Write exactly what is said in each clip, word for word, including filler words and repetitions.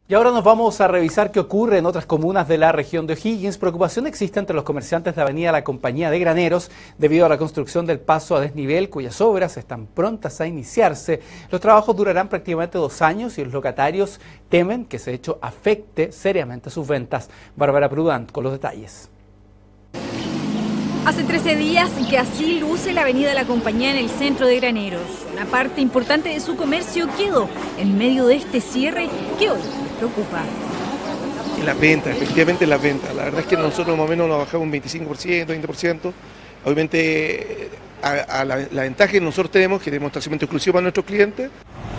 Y ahora nos vamos a revisar qué ocurre en otras comunas de la región de O'Higgins. Preocupación existe entre los comerciantes de Avenida La Compañía de Graneros debido a la construcción del paso a desnivel, cuyas obras están prontas a iniciarse. Los trabajos durarán prácticamente dos años y los locatarios temen que ese hecho afecte seriamente sus ventas. Bárbara Prudant con los detalles. Hace trece días que así luce la Avenida La Compañía en el centro de Graneros. Una parte importante de su comercio quedó en medio de este cierre que hoy les preocupa. Las ventas, efectivamente las ventas. La verdad es que nosotros más o menos nos bajamos un veinticinco por ciento, veinte por ciento. Obviamente a, a la, la ventaja que nosotros tenemos, que tenemos estacionamiento exclusivo para nuestros clientes.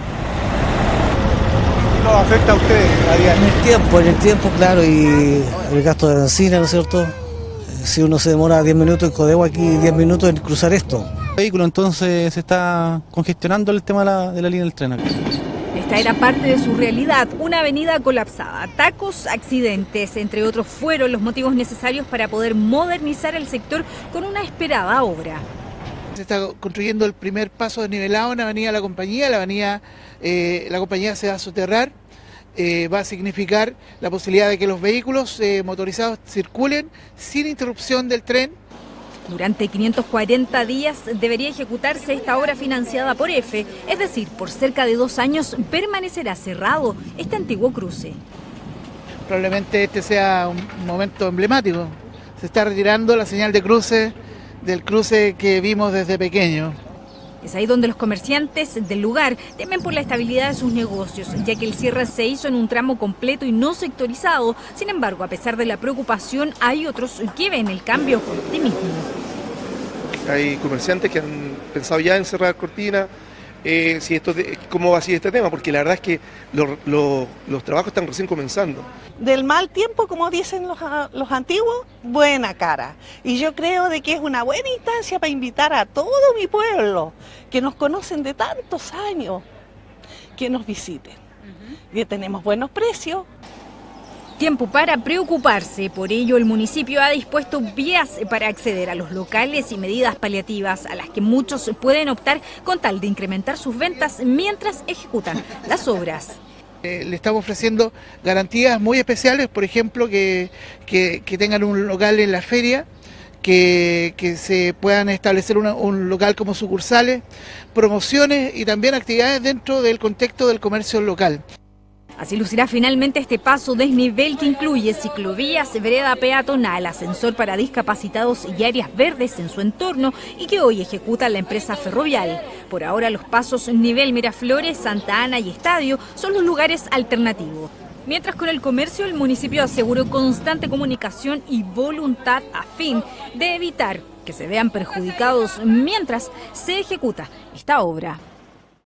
¿Qué nos afecta a ustedes a diario? En el tiempo, en el tiempo, claro, y el gasto de benzina, ¿no es cierto? Si uno se demora diez minutos en Codewa, aquí diez minutos en cruzar esto. El vehículo entonces se está congestionando el tema de la, de la línea del tren acá. Esta era parte de su realidad, una avenida colapsada, tacos, accidentes, entre otros fueron los motivos necesarios para poder modernizar el sector con una esperada obra. Se está construyendo el primer paso desnivelado en la Avenida La Compañía, la Avenida eh, La Compañía se va a soterrar. Eh, va a significar la posibilidad de que los vehículos eh, motorizados circulen sin interrupción del tren. Durante quinientos cuarenta días debería ejecutarse esta obra financiada por E F E, es decir, por cerca de dos años permanecerá cerrado este antiguo cruce. Probablemente este sea un momento emblemático. Se está retirando la señal de cruce del cruce que vimos desde pequeño. Es ahí donde los comerciantes del lugar temen por la estabilidad de sus negocios, ya que el cierre se hizo en un tramo completo y no sectorizado. Sin embargo, a pesar de la preocupación, hay otros que ven el cambio con optimismo. Hay comerciantes que han pensado ya en cerrar cortinas. Eh, si esto, ¿Cómo va a ser este tema? Porque la verdad es que lo, lo, los trabajos están recién comenzando. Del mal tiempo, como dicen los, los antiguos, buena cara. Y yo creo de que es una buena instancia para invitar a todo mi pueblo, que nos conocen de tantos años, que nos visiten. Uh-huh. Que tenemos buenos precios. Tiempo para preocuparse, por ello el municipio ha dispuesto vías para acceder a los locales y medidas paliativas a las que muchos pueden optar con tal de incrementar sus ventas mientras ejecutan las obras. Eh, le estamos ofreciendo garantías muy especiales, por ejemplo, que, que, que tengan un local en la feria, que, que se puedan establecer una, un local como sucursales, promociones y también actividades dentro del contexto del comercio local. Así lucirá finalmente este paso desnivel que incluye ciclovías, vereda peatonal, ascensor para discapacitados y áreas verdes en su entorno y que hoy ejecuta la empresa Ferrovial. Por ahora los pasos nivel Miraflores, Santa Ana y Estadio son los lugares alternativos. Mientras con el comercio el municipio aseguró constante comunicación y voluntad a fin de evitar que se vean perjudicados mientras se ejecuta esta obra.